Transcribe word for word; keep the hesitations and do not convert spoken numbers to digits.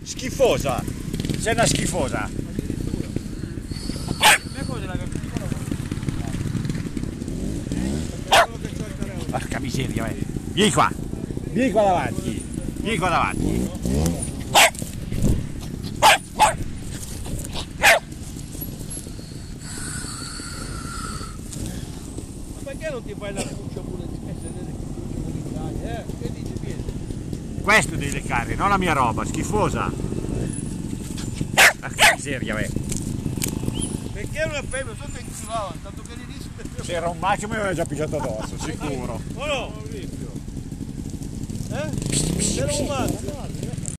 Schifosa! Sei una schifosa! Porca miseria, eh. Vieni qua! Vieni qua davanti! Vieni qua davanti! Ma perché non ti fai la cuccia pure di eh? Che dici, Pietro? Questo devi leccare, non la mia roba, schifosa! Porca miseria, eh. Perché una femmina sotto in chilometro, tanto che li dici? Se era un macio mi aveva già pigiato addosso, sicuro. O no? Eh? Era un maschio.